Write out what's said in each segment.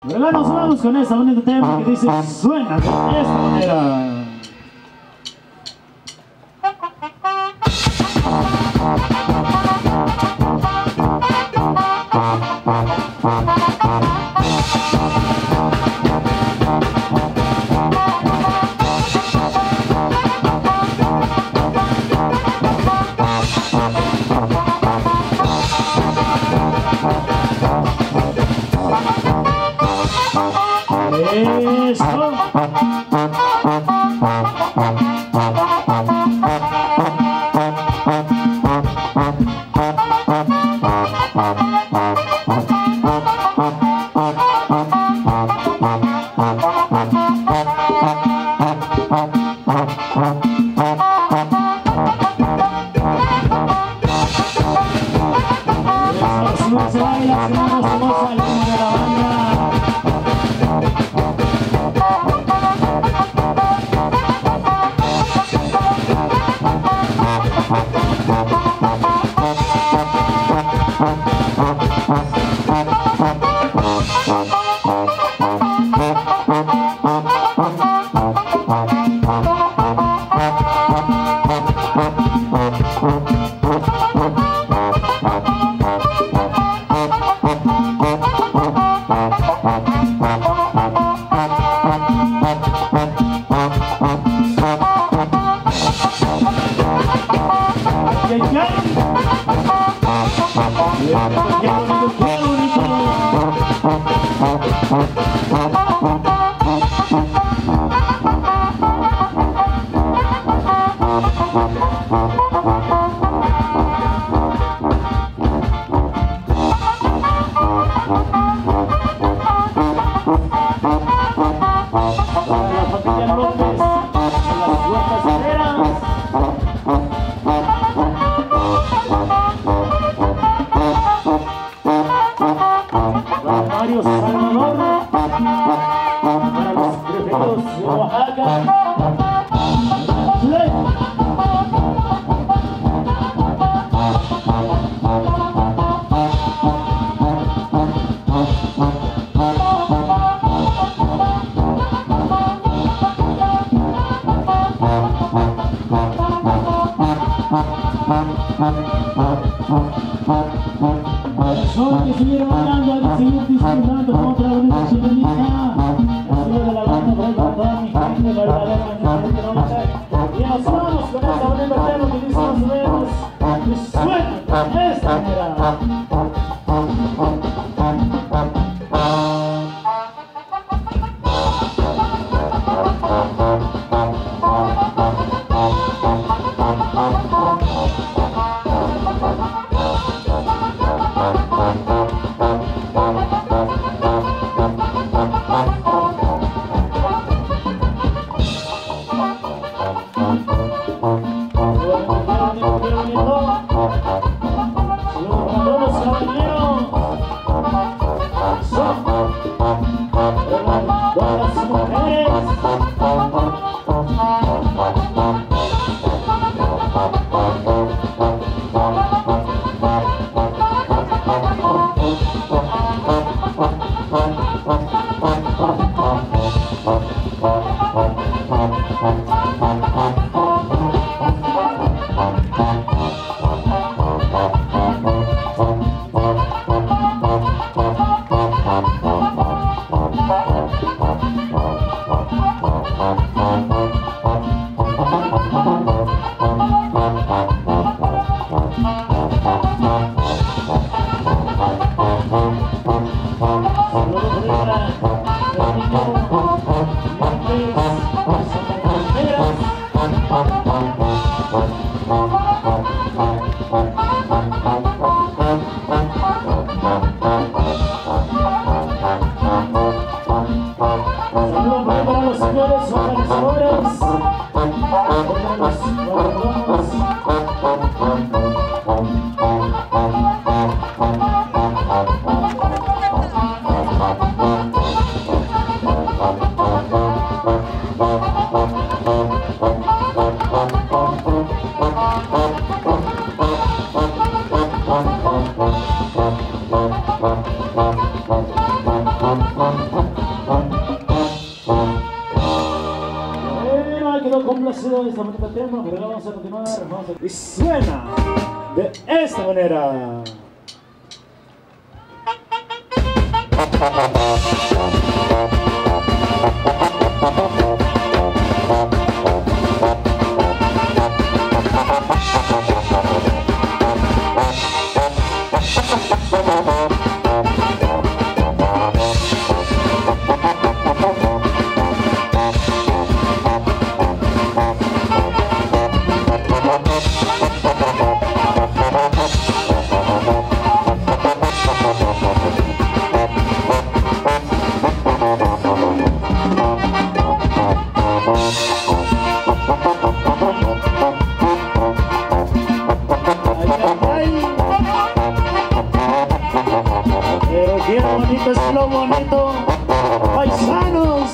Luego nos vamos con esta bonita tema que dice suena de esta manera. Bueno, quedó complacido esta bonita tema, pero ahora vamos a continuar. Y suena de esta manera. Pero qué bonito es lo bonito, paisanos.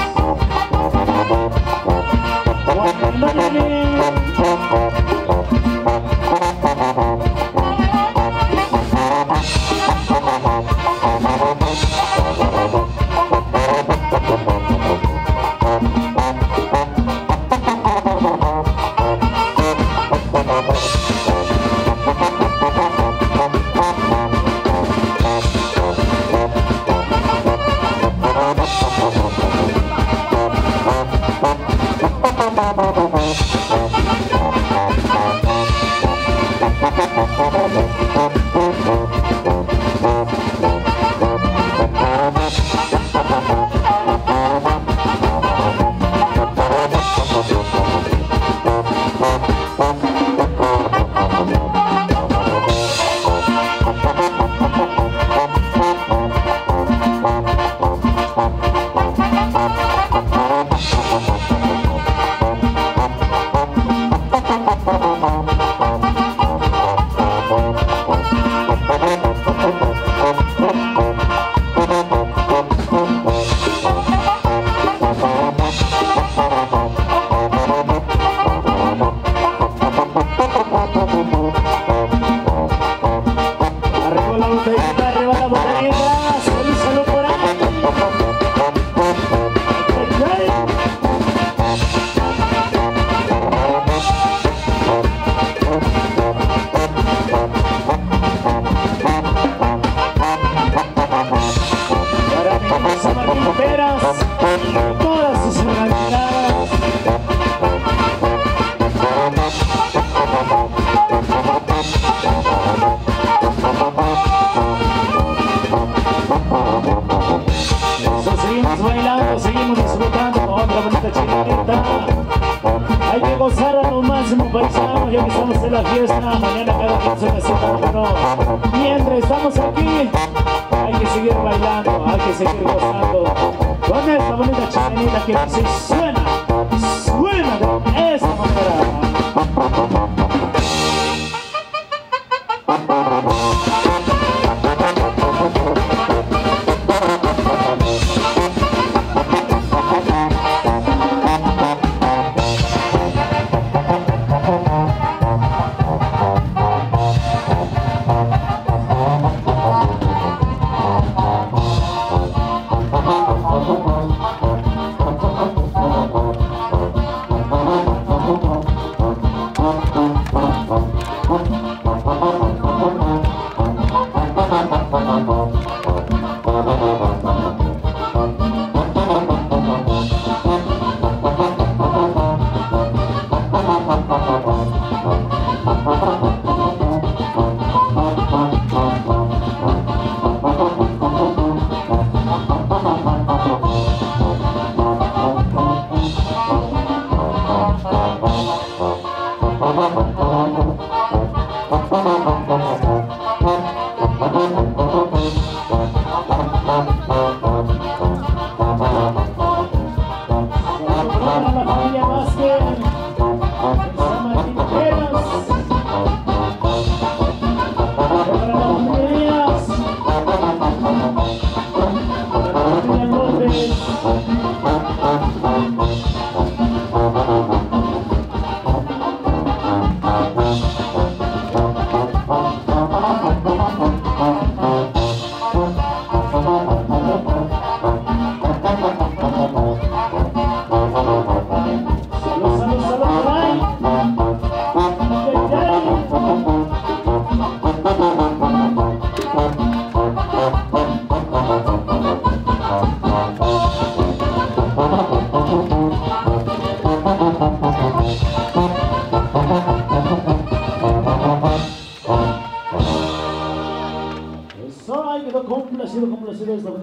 Todas sus organizadas. Seguimos bailando, seguimos disfrutando con otra bonita chiquita. Hay que gozar a lo máximo, paisanos, ya que estamos en la fiesta. Mañana cada quien se necesita uno. Mientras estamos aquí, hay que seguir bailando, hay que seguir gozando con esta bonita chiquita que se suena de esta manera.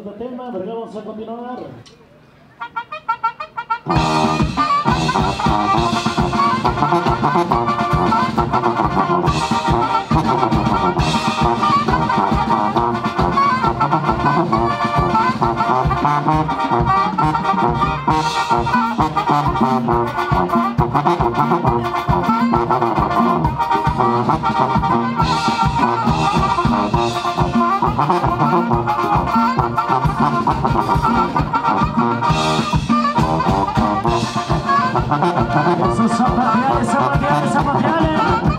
otro tema, pero vamos a continuar. Esos zapateales, zapateales, zapateales.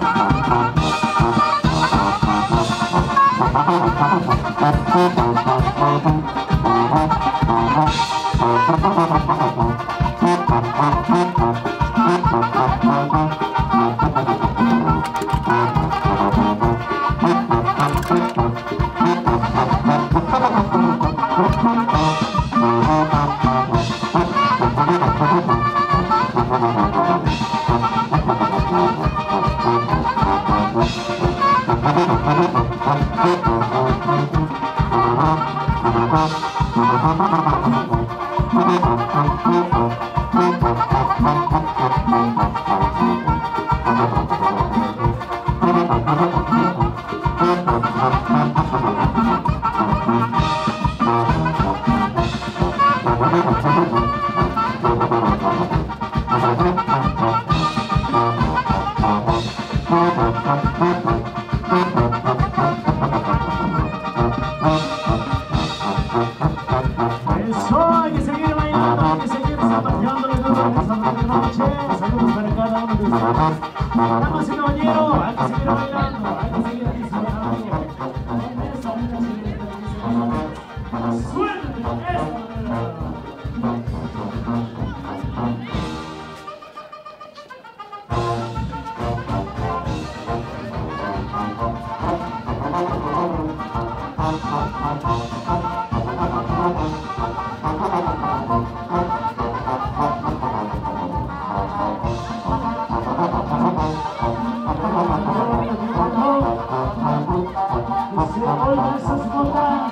Damas y caballeros, hay que seguir bailando, hay que seguir disfrutando. Suerte esta. Oiga esas botas,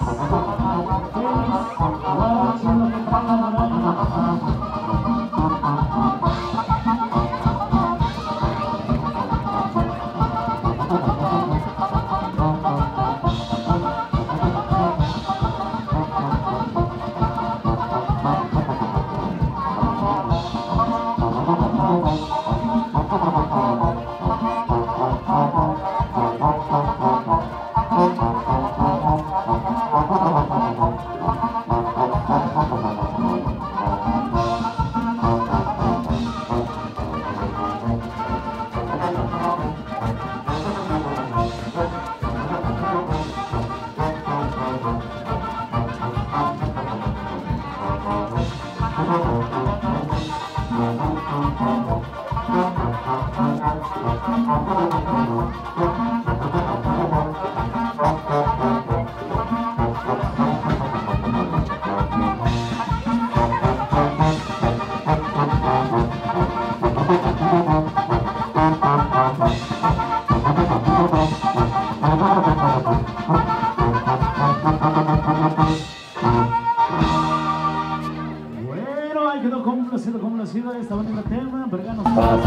complacido esta bonita tema, verganos.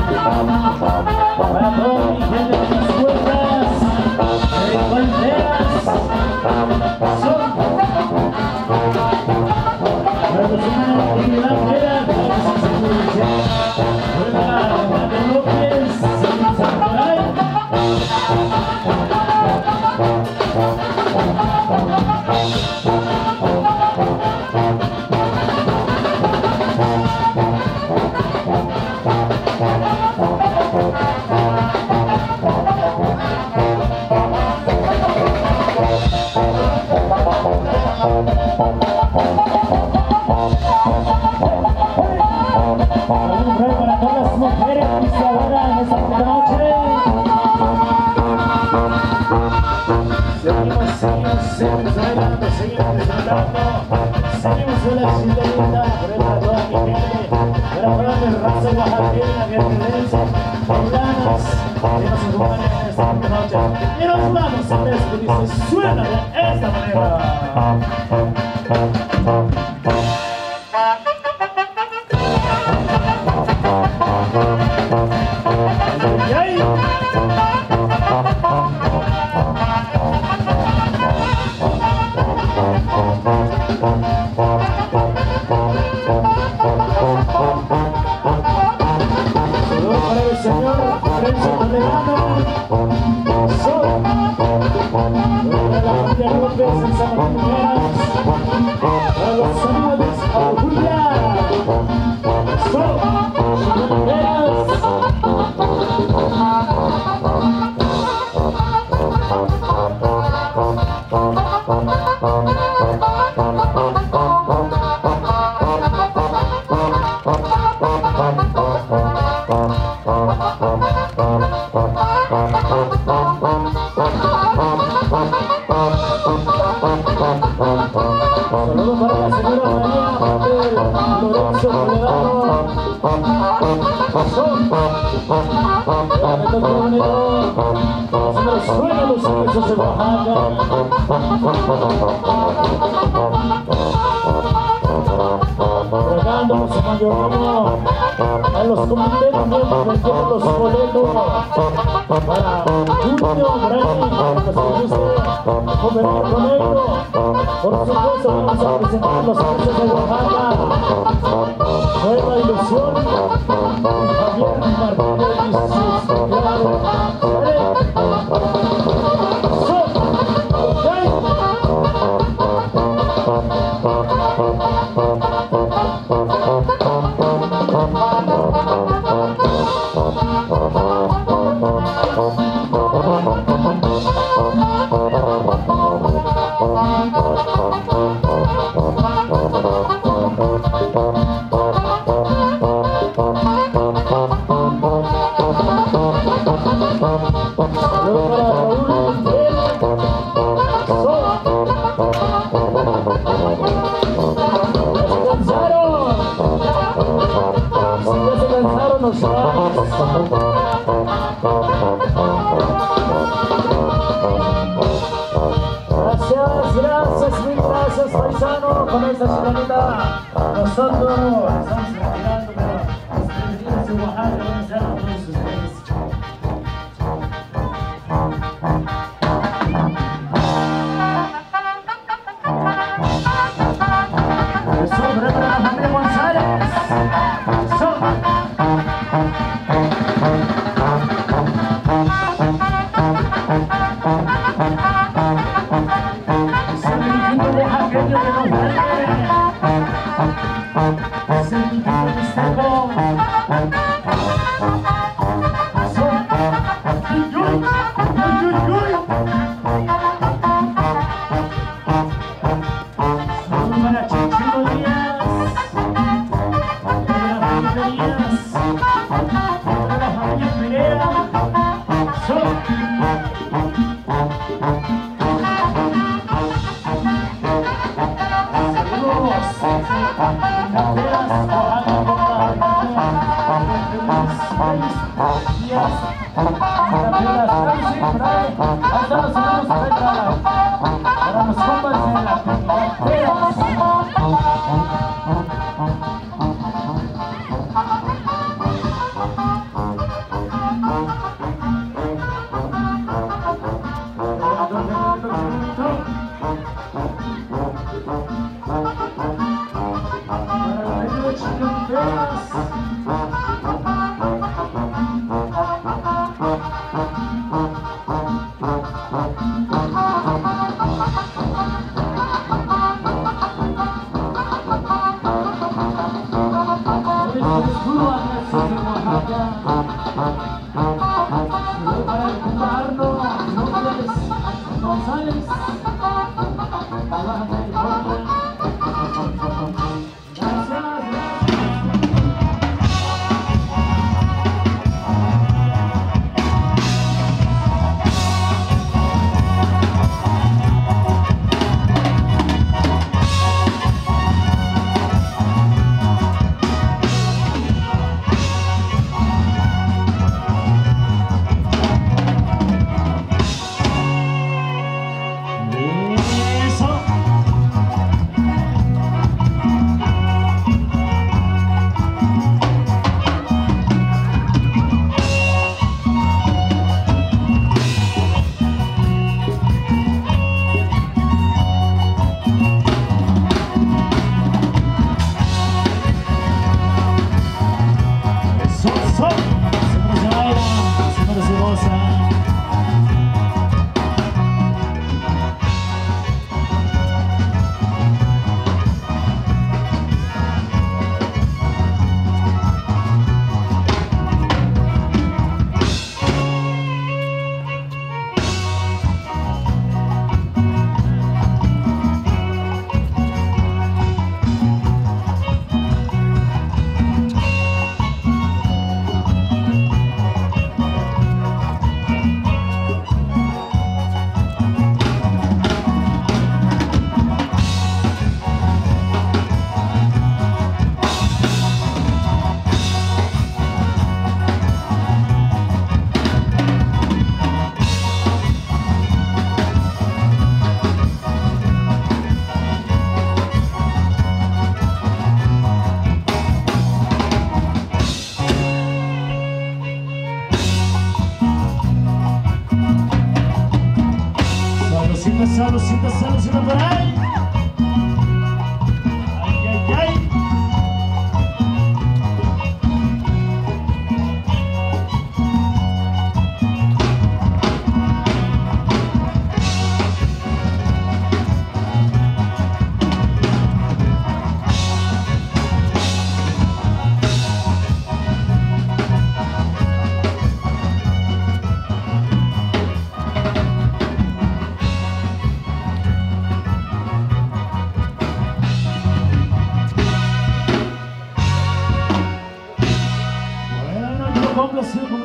Para toda mi gente de las puertas, fronteras, son revolucionaria y la vera, gracias a Juan López, para todas las mujeres que se adoran esta noche. Seguimos bailando, seguimos disfrutando, seguimos con la cinta linda, para toda mi gente. Para toda la raza oaxaqueña, guerrerense, poblanas, que nos acompañan en esta noche. Y nos vamos a ver que dice, suena de esta manera. A los comités miembros vendieron los boletos para Julio Brani, para que se guste comer con ellos. Por supuesto vamos a presentar los artes de Oaxaca, Nueva Ilusión, Javier Martínez y sus nosotros estamos retirando, pero los preferidos de Oaxaca van a estar con todos ustedes. Eso, para la familia González. Eso. Es el dirigente oaxaqueño que nos vale. Es el dirigente destacado.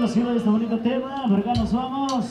complacido de este bonito tema. Por acá nos vamos.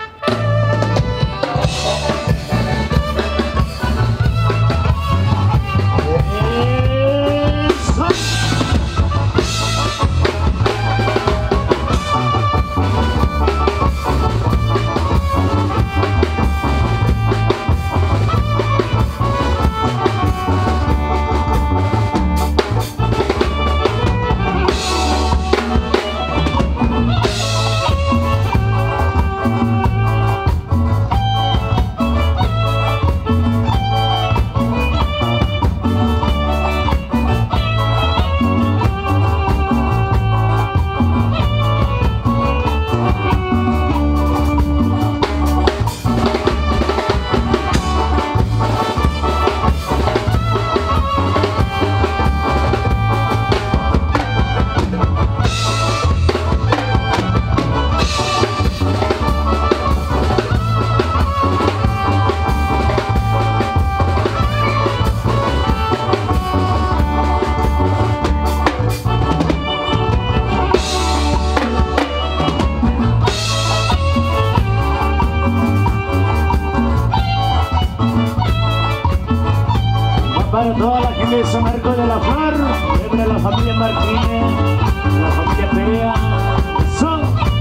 Para toda la gente de San Marcos de la Flor, de la familia Martínez, de la familia Perea, son.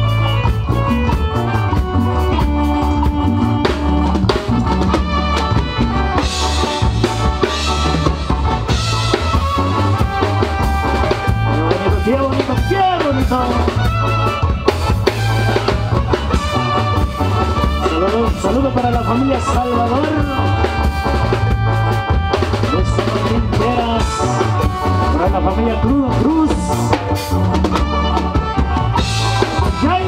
Qué bonito, qué bonito. Saludos para la familia Salvador. Para la familia Cruz. Yay.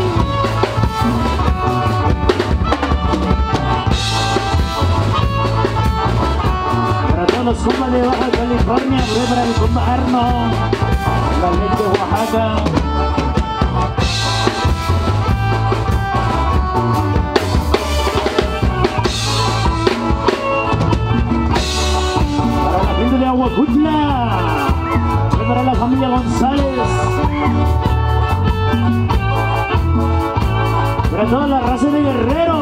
Para todos los compas de Baja California, para el compa Arno, la gente de Oaxaca. De Aguacutla, para la familia González, para toda la raza de Guerrero,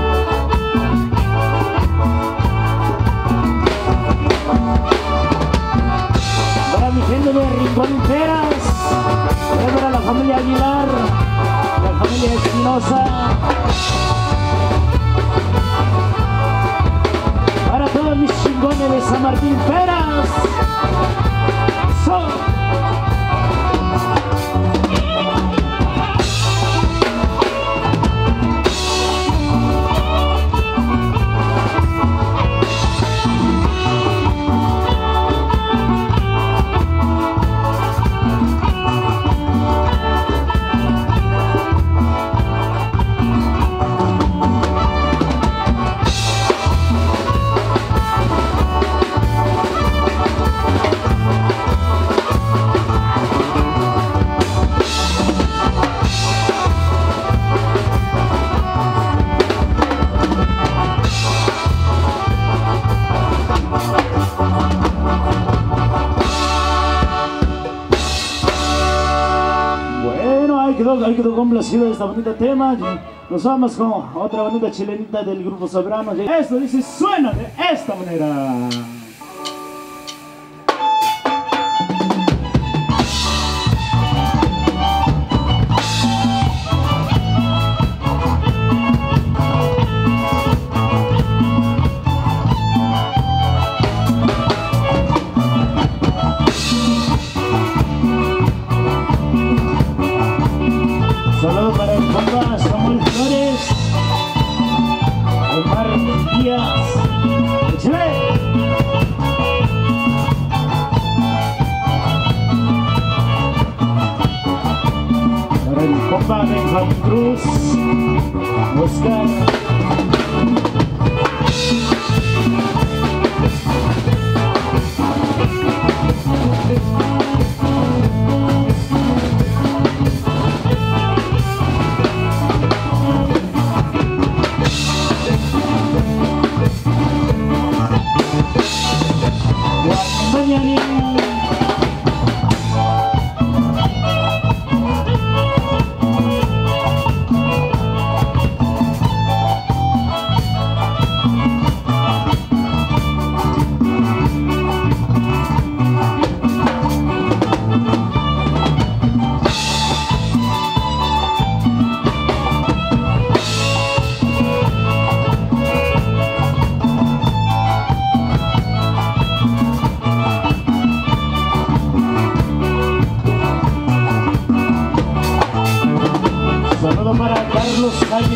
para mi gente de Rincón y Peras, para la familia Aguilar, la familia Espinosa, para todos mis chingones de San Martín Peras. Ahí quedó complacido de esta bonita tema. Nos vamos con otra bonita chilenita del grupo Sobrano. Esto dice, suena de esta manera. Saludos para el compa Samuel Flores, Omar Díaz, Chile. Para el compa Benjamín Cruz, Oscar.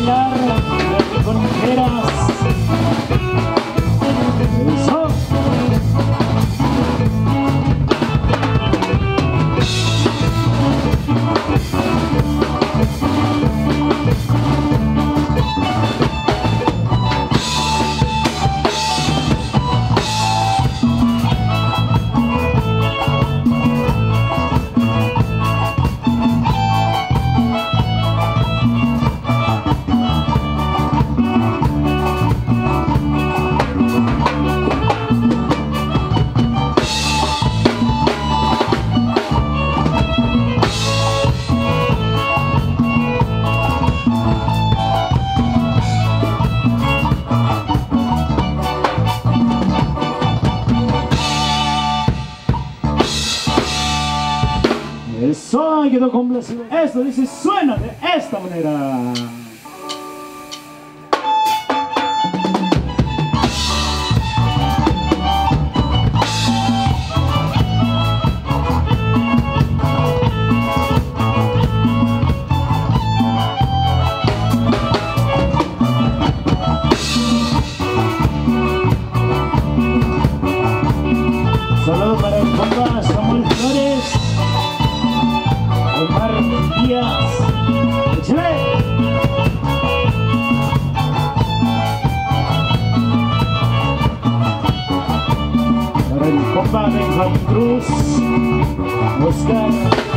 bailar con mujeres. Eso. Eso quedó complacido. Esto dice, suena de esta manera. Saludos para el compa Samuel Flores, Omar Díaz, ¡échale! Para el compa Benjamín Cruz, Oscar.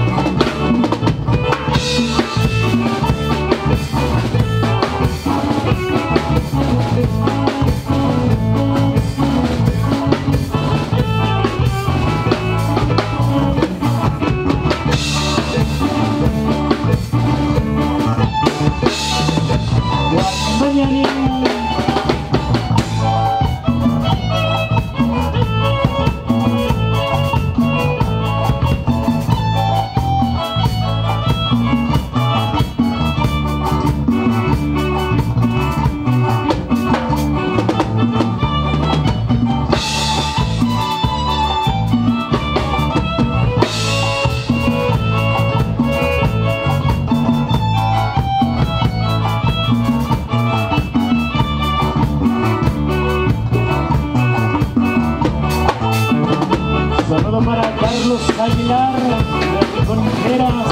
Saludo para Carlos Aguilar, con mujeres.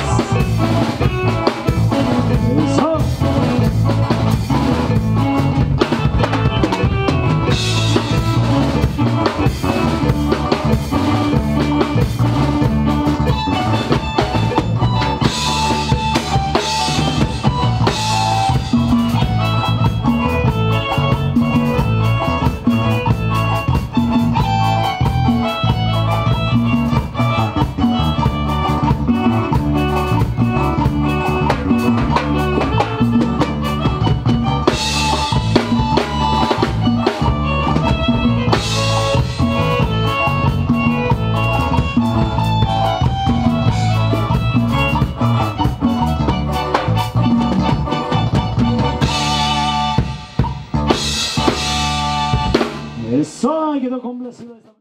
Eso. Eso quedó complacido.